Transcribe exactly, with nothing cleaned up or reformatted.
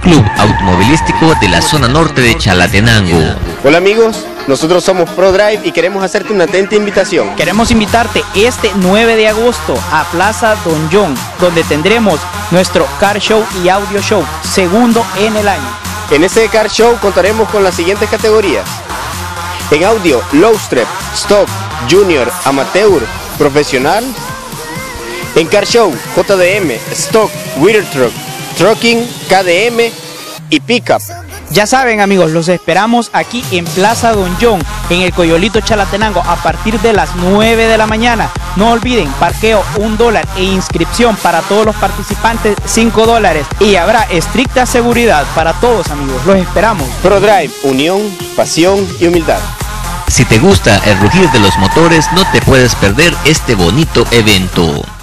Club Automovilístico de la zona norte de Chalatenango. Hola amigos, nosotros somos ProDrive y queremos hacerte una atenta invitación. Queremos invitarte este nueve de agosto a Plaza Don John, donde tendremos nuestro Car Show y Audio Show, segundo en el año. En este Car Show contaremos con las siguientes categorías. En audio, Low Step, Stock, Junior, Amateur, Profesional. En Car Show, J D M, Stock, Wheeler Truck, Trucking, K D M y Pickup. Ya saben amigos, los esperamos aquí en Plaza Don John, en el Coyolito Chalatenango, a partir de las nueve de la mañana. No olviden, parqueo un dólar e inscripción para todos los participantes cinco dólares. Y habrá estricta seguridad para todos amigos, los esperamos. ProDrive, unión, pasión y humildad. Si te gusta el rugir de los motores, no te puedes perder este bonito evento.